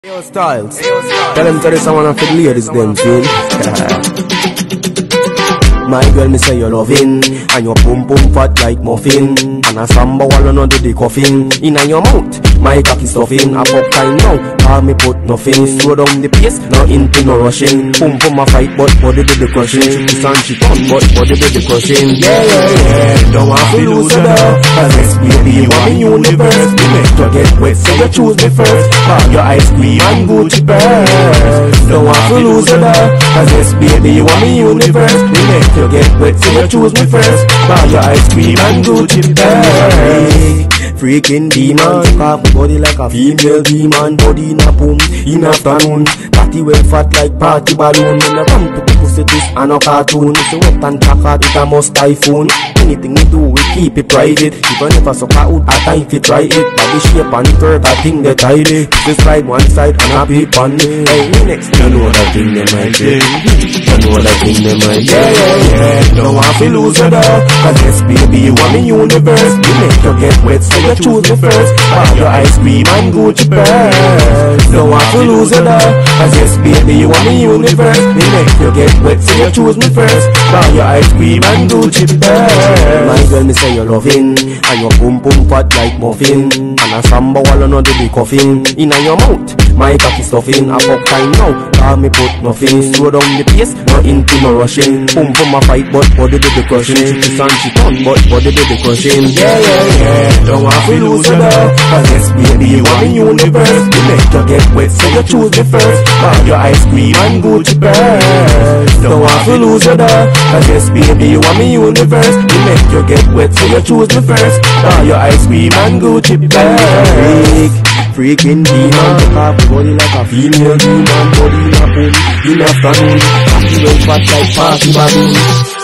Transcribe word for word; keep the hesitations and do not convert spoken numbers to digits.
Yo, Styles, tell them to this I wanna fit ladies them, feel. My girl, me say you loving, and your pum pum fat like muffin, and a Sambo wall on do the coffin. Inna your mouth, my cocky stuffing. A pop time now, call me put nothing. Slow down the pace, no into no rushing. Pum pum a fight, but body do the crushing. She stand she turn, but body do the crushing. Yeah, yeah, yeah. Don't want to lose her though, cause this baby you want me universe. You make you get wet, so you choose me first. Buy your ice cream and Gucci purse. Don't want to lose her though, cause this baby you want me universe. You make you get wet, so you choose me first. Buy your ice cream and Gucci purse. Freaking demon, take off my body like a female demon. Body in a boom, in afternoon. Party well fat like party balloon. When I come to pussy this and a cartoon. It's a wet and chocolate, it a must typhoon. Anything we do, we keep it private. Even if I suck out, a time fi try it. Body shape and curve, I think they tidy. Just slide one side and a peep on me. Hey, next you know that thing they might do. You know that thing they might do. Yeah, yeah, yeah. Don't want to lose her though, cause yes baby, you want me universe. You make you get wet, so you choose me first. Buy your ice cream and Gucci purse. Don't want to lose her though, cause yes baby, you want me universe. You make you get wet, so you choose me first. Buy your ice cream and Gucci purse. My girl, me say you loving, and your pum pum fat like muffin, and a Sambo wall on do the coffin. Inna your mouth, my cocky stuffing. A fuck time now, call me put nothing. Slow down the pace, no into no rushing. Pum pum a fight, but body do the crushing. She stand she turn, but body do the crushing. Yeah, yeah, yeah. Don't want to lose her though, cause yes baby, you want me universe. You make you get wet, so you choose me first. Buy your ice cream and Gucci purse. Don't want to lose her though, cause yes baby, you want me universe. You make you get wet, so you choose me first. Buy your ice cream and Gucci purse. Freaking demon, take off my body like a female demon. Body in a boom, in afternoon. Party well fat like party balloon.